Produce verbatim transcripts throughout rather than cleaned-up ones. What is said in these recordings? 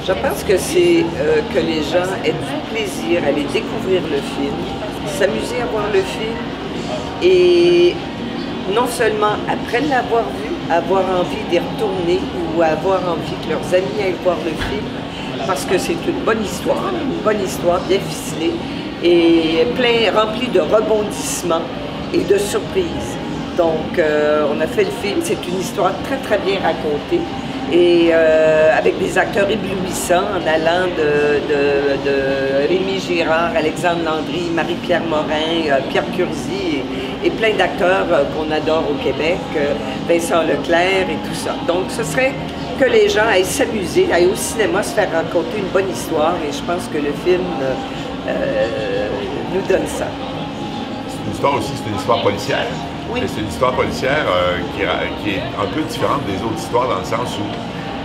Je pense que c'est euh, que les gens aient du plaisir à aller découvrir le film, s'amuser à voir le film et non seulement après l'avoir vu, avoir envie d'y retourner ou avoir envie que leurs amis aillent voir le film parce que c'est une bonne histoire, une bonne histoire bien ficelée et plein, remplie de rebondissements et de surprises. Donc, euh, on a fait le film, c'est une histoire très très bien racontée et euh, avec des acteurs éblouissants en allant de, de, de Rémi Girard, Alexandre Landry, Marie-Pierre Morin, euh, Pierre Curzi et, et plein d'acteurs euh, qu'on adore au Québec, euh, Vincent Leclerc et tout ça. Donc, ce serait que les gens aillent s'amuser, aillent au cinéma se faire raconter une bonne histoire et je pense que le film euh, nous donne ça. C'est une histoire aussi, c'est une histoire policière. Oui. C'est une histoire policière euh, qui, qui est un peu différente des autres histoires dans le sens où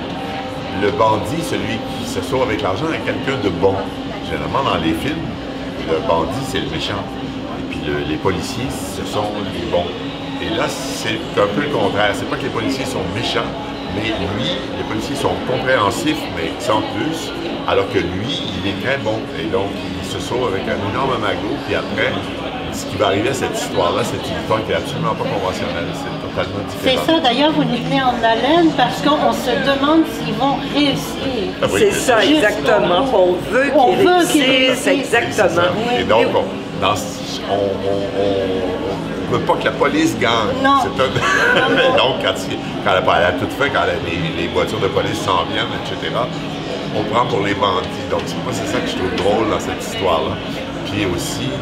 le bandit, celui qui se sauve avec l'argent, est quelqu'un de bon. Généralement, dans les films, le bandit, c'est le méchant. Et puis le, les policiers, ce sont les bons. Et là, c'est un peu le contraire. C'est pas que les policiers sont méchants, mais lui, les policiers sont compréhensifs, mais sans plus, alors que lui, il est très bon. Et donc, il se sauve avec un énorme magot, puis après, ce qui va arriver à cette histoire-là, c'est une histoire qui est absolument pas conventionnelle, c'est totalement différent. C'est ça, d'ailleurs, vous nous tenez en haleine parce qu'on se demande s'ils vont réussir. Ah oui, c'est ça, exactement. On veut qu'ils réussissent, exactement. Oui. Et donc, on, dans, on, on, on, on veut pas que la police gagne. Non. Un... donc, quand, quand la, à la toute fin, quand la, les, les voitures de police s'en viennent, et cetera, on prend pour les bandits. Donc, moi, c'est ça que je trouve drôle dans cette histoire-là. Puis aussi,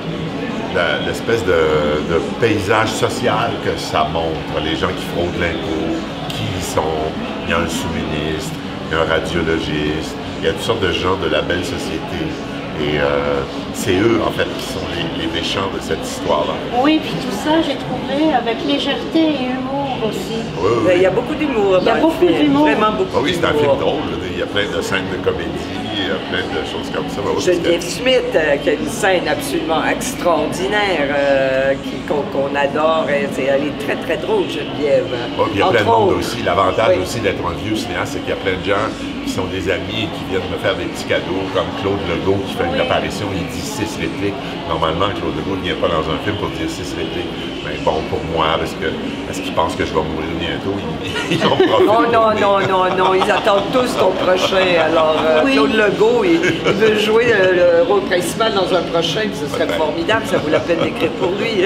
l'espèce de, de paysage social que ça montre, les gens qui fraudent l'impôt, qui ils sont, il y a un sous-ministre, il y a un radiologiste, il y a toutes sortes de gens de la belle société. Et euh, c'est eux, en fait, qui sont les, les méchants de cette histoire-là. Oui, puis tout ça, j'ai trouvé avec légèreté et humour aussi. Oui, oui. Il y a beaucoup d'humour. Il y a beaucoup d'humour. Vraiment beaucoup. Ah oui, c'est un film drôle. Il y a plein de scènes de comédie, il y a plein de choses comme ça. Geneviève Smith, euh, qui a une scène absolument extraordinaire, euh, qu'on qu adore. Elle, elle est très, très drôle, Geneviève. Oh, il y a plein de monde autres. aussi. L'avantage oui. aussi d'être un vieux cinéaste, c'est qu'il y a plein de gens qui sont des amis et qui viennent me faire des petits cadeaux, comme Claude Legault qui fait une apparition, il dit six répliques. Normalement, Claude Legault ne vient pas dans un film pour dire six répliques. Mais bon, pour moi, parce que parce qu'ils pensent que je vais mourir bientôt, ils, ils en profitent. Non, non, non, non, non, ils attendent tous ton prochain. Alors, euh, oui. Claude Legault, il, il veut jouer le, le rôle principal dans un prochain, puis ce serait ouais. formidable, ça vaut la peine d'écrire pour lui.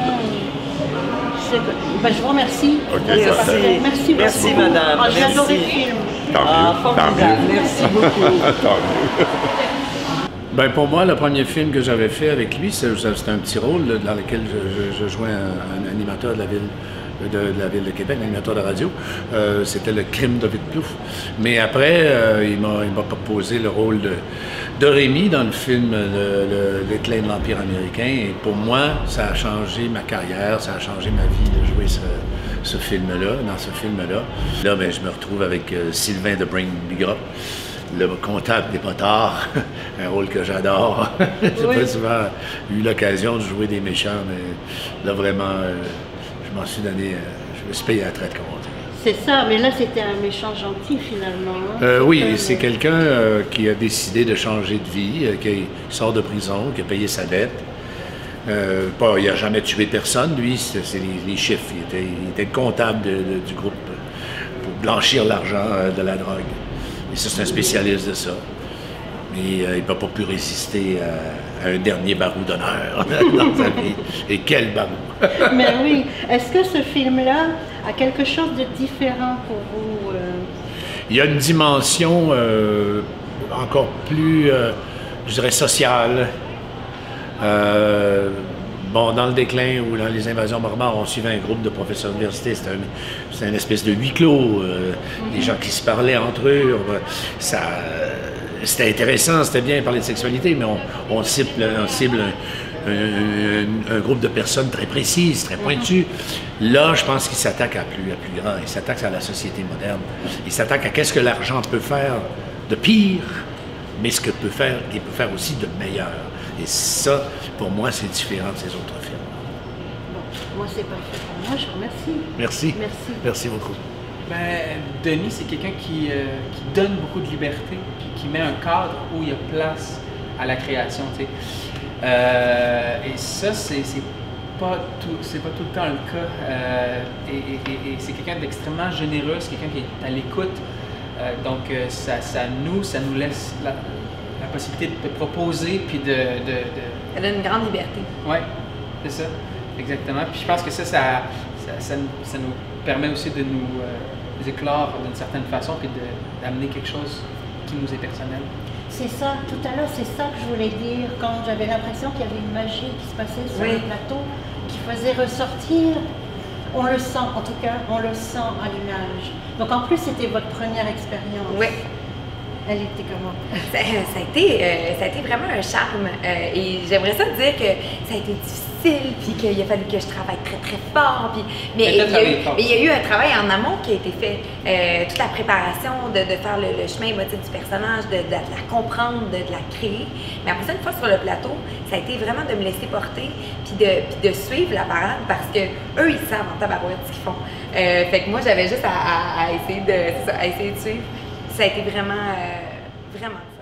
Ben, je vous remercie. Okay, merci. Merci, merci madame. Oh, j'ai adoré le film. Tant ah, mieux, formidable. Tant mieux. Merci beaucoup. Tant mieux. Ben pour moi, le premier film que j'avais fait avec lui, c'était un petit rôle là, dans lequel je, je, je jouais un, un animateur de la ville. De, de la ville de Québec, l'animateur de radio. Euh, C'était le crime de Vicplouf. Mais après, euh, il m'a proposé le rôle de, de Rémi dans le film Le déclin de l'Empire américain. Et pour moi, ça a changé ma carrière, ça a changé ma vie de jouer ce, ce film-là, dans ce film-là. Là, ben, je me retrouve avec euh, Sylvain de Bring Big Up, le comptable des potards, un rôle que j'adore. J'ai oui. pas souvent eu l'occasion de jouer des méchants, mais là, vraiment... Euh, je m'en suis donné, euh, je me suis payé à la traite, comme on dit. C'est ça, mais là c'était un méchant gentil finalement. Hein? Euh, oui, c'est quelqu'un euh, qui a décidé de changer de vie, euh, qui sort de prison, qui a payé sa dette. Euh, pas, il n'a jamais tué personne, lui, c'est les, les chiffres. Il était, il était comptable de, de, du groupe pour blanchir l'argent euh, de la drogue. Et ça, c'est un spécialiste de ça. Mais euh, il n'a pas pu résister à, à un dernier barou d'honneur dans sa vie. Et quel barou! Mais oui, est-ce que ce film-là a quelque chose de différent pour vous? Euh... Il y a une dimension euh, encore plus, euh, je dirais, sociale. Euh, bon, dans le déclin ou dans les invasions barbares, on suivait un groupe de professeurs d'université. C'était un, une espèce de huis clos. Euh, mm-hmm. Des gens qui se parlaient entre eux. Ça... C'était intéressant, c'était bien de parler de sexualité, mais on, on cible, on cible un, un, un groupe de personnes très précises, très pointues. Là, je pense qu'il s'attaque à plus, à plus grand. Il s'attaque à la société moderne. Il s'attaque à qu'est-ce que l'argent peut faire de pire, mais ce que peut faire, qu'il peut faire aussi de meilleur. Et ça, pour moi, c'est différent de ces autres films. Bon, moi, c'est parfait. Moi, je vous remercie. Merci. Merci. Merci beaucoup. Ben, Denis, c'est quelqu'un qui, euh, qui donne beaucoup de liberté, puis qui met un cadre où il y a place à la création, tu sais. Euh, et ça, c'est pas tout, c'est pas tout le temps le cas. Euh, et et, et c'est quelqu'un d'extrêmement généreux, c'est quelqu'un qui est à l'écoute. Euh, donc, euh, ça, ça nous, ça nous laisse la, la possibilité de proposer, puis de, de, de... Elle donne une grande liberté. Oui, c'est ça, exactement. Puis je pense que ça, ça, ça, ça, ça nous permet aussi de nous euh, éclore d'une certaine façon, puis d'amener quelque chose qui nous est personnel. C'est ça, tout à l'heure, c'est ça que je voulais dire, quand j'avais l'impression qu'il y avait une magie qui se passait sur oui. le plateau, qui faisait ressortir, on le sent, en tout cas, on le sent à l'image. Donc en plus, c'était votre première expérience. Oui. Elle était comment? Ça, ça, a été, euh, ça a été vraiment un charme. Euh, et j'aimerais ça dire que ça a été difficile, puis qu'il a fallu que je travaille très très fort. Puis, mais, il y a eu, mais il y a eu un travail en amont qui a été fait. Euh, toute la préparation, de, de faire le, le chemin émotif du personnage, de, de, de la comprendre, de, de la créer. Mais après ça, une fois sur le plateau, ça a été vraiment de me laisser porter, puis de, puis de suivre la parade, parce que eux ils savent en tabarouette ce qu'ils font. Euh, fait que moi, j'avais juste à, à, à essayer de, à essayer de suivre. Ça a été vraiment, euh, vraiment